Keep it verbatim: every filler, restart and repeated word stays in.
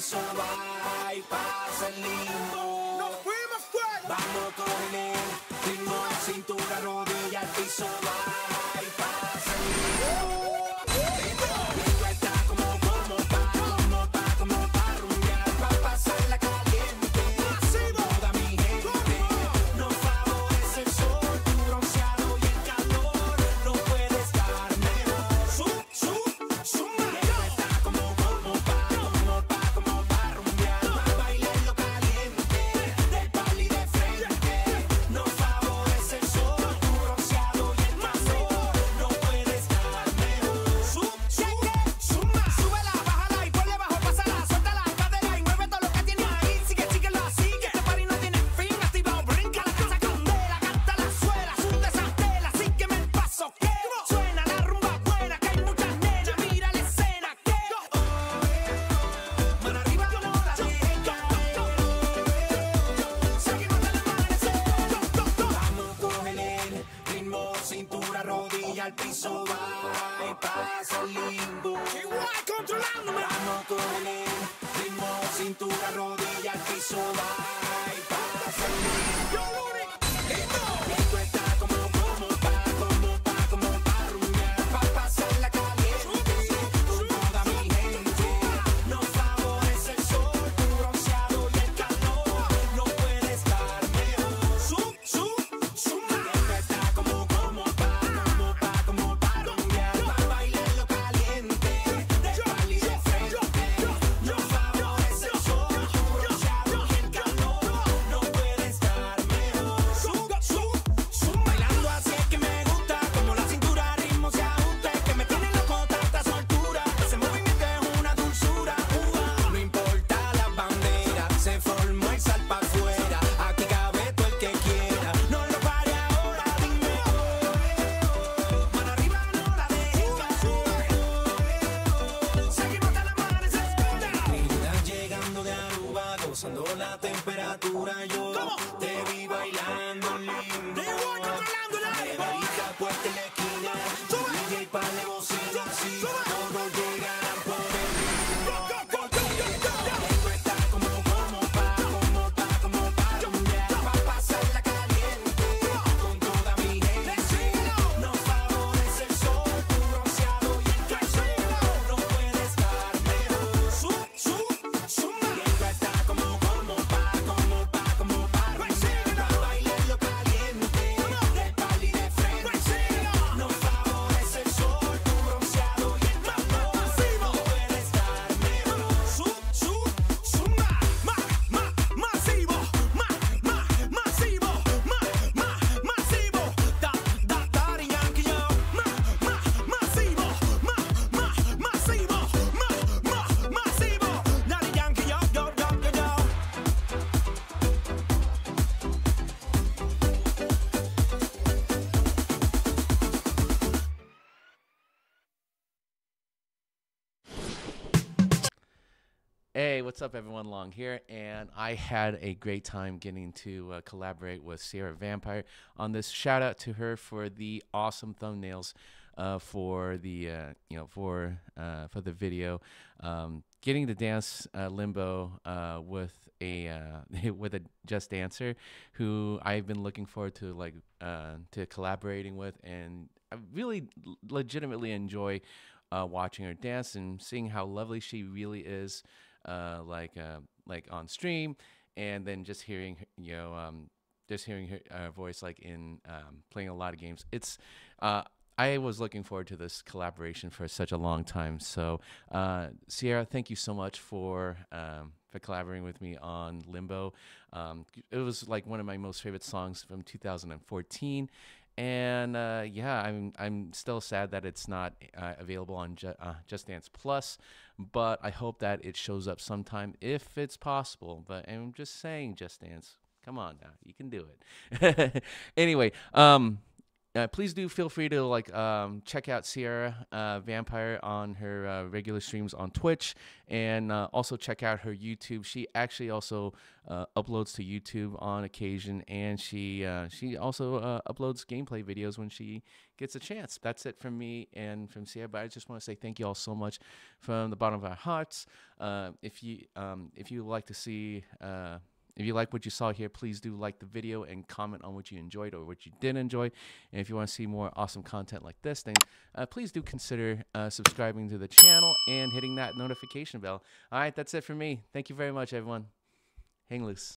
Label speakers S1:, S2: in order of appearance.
S1: piso va y pasa el limbo.
S2: ¡Nos fuimos fuera!
S1: Vamos con el ritmo, cintura, rodilla, al piso va y pasa el limbo. Esto está como, como pa, como pa, como pa rumbear, pa pasarla caliente. Toda mi gente nos favorece el sol, tu bronceado y el calor. No puede estar mejor. Sub, sub, suma. Esto está como, como pa, como pa, como pa rumbear, pa bailarlo caliente, del pali de frente. Nos favorece el sol, tu bronceado y el calor. No puede estar mejor. Sub, sub, suma.
S2: Súbela, bájala y ponle bajo, pásala, suelta la cadera y mueve todo lo que tienes ahí. Sigue, sigue, lo sigue. Este party no tiene fin, activa, brinca la casa candela, canta la suela, sunde esa tela, sígueme el paso que suena la rumba buena, que hay muchas nenas, mira la escena que
S1: Mano arriba, no la dejen caer.
S2: seguimos en el amanecer.
S1: Vamos con el ritmo, cintura, rodilla, al piso va y pasa el limbo.
S2: Igual controlándome.
S1: Vamos con el ritmo, cintura, rodilla, al piso va y pasa el limbo.
S2: Yo, Luni,
S1: Esto está como, como pa, como pa, como pa rumbear, pa pasarla caliente. Con toda mi gente nos favorece el sol, tu bronceado y el calor. No puede estar mejor.
S2: sub, sub, suma.
S1: Esto está como, como pa, como pa, como pa rumbear, pa bailarlo caliente, del pali de frente. Nos favorece el sol, tu bronceado y el calor. No puede estar mejor.
S2: Sub, sub, suma.
S1: Bailando así es que me gusta, como la cintura ritmo se ajusta, es que me tiene loco tanta soltura, ese movimiento es una dulzura. Uva. No importa la bandera, se formó el sal pa' afuera, aquí cabe todo el que quiera, no lo pare ahora, dime oh, oh. Mano arriba, no la dejes caer.
S2: Seguimos en el amanecer.
S1: Mira, llegando de Aruba, gozando la temperatura, yo
S2: ¿Cómo?
S1: te vi bailando lindo.
S2: Igual controlando el aire.
S1: Barita puesta en la esquina,
S2: Sube.
S1: D J pa' de bocina, así
S2: Sube.
S1: todos llegarán por el ritmo.
S2: Go, go, go, go, go, go.
S1: Esto está como, como pa, como pa, como pa rumbear, pa pasarla caliente, con toda mi gente. Nos favorece el sol, tu bronceado y el calor. No puede estar mejor.
S2: Sub, sub, suma.
S1: Esto está como, como pa, como pa, como pa rumbear, pa bailarlo caliente, del pali de frente. Nos favorece el sol, tu bronceado y el calor. No puede estar mejor.
S2: Sub, sub, suma. Ma, ma, masivo. Ma, ma, masivo. Ma, ma, masivo. Da, da, da, Yankee, yo. Ma, ma, masivo. Ma, ma, masivo. Ma, ma, masivo. Daddy Yankee, yo, yo, yo, yo, yo.
S3: Hey, what's up, everyone? Long here, and I had a great time getting to uh, collaborate with Sierra Vampire on this. Shout out to her for the awesome thumbnails uh, for the uh, you know for uh, for the video. Um, getting to dance uh, Limbo uh, with a uh, with a Just Dancer who I've been looking forward to like uh, to collaborating with, and I really l- legitimately enjoy uh, watching her dance and seeing how lovely she really is. Uh, like uh, like on stream, and then just hearing her, you know um, just hearing her uh, voice like in um, playing a lot of games. It's uh, I was looking forward to this collaboration for such a long time. So uh, Sierra, thank you so much for um, for collaborating with me on Limbo. Um, it was like one of my most favorite songs from two thousand fourteen. And uh, yeah, I'm I'm still sad that it's not uh, available on Ju- uh, Just Dance Plus, but I hope that it shows up sometime if it's possible. But I'm just saying, Just Dance, come on now, you can do it. Anyway, um, uh, please do feel free to like um, check out Sierra uh, Vampire on her uh, regular streams on Twitch, and uh, also check out her YouTube. She actually also uh, uploads to YouTube on occasion, and she uh, she also uh, uploads gameplay videos when she gets a chance. That's it from me and from Sierra. But I just want to say thank you all so much from the bottom of our hearts. Uh, if you um, if you like to see. Uh, If you like what you saw here, please do like the video and comment on what you enjoyed or what you didn't enjoy. And if you want to see more awesome content like this, then uh, please do consider uh, subscribing to the channel and hitting that notification bell. All right, that's it for me. Thank you very much, everyone. Hang loose.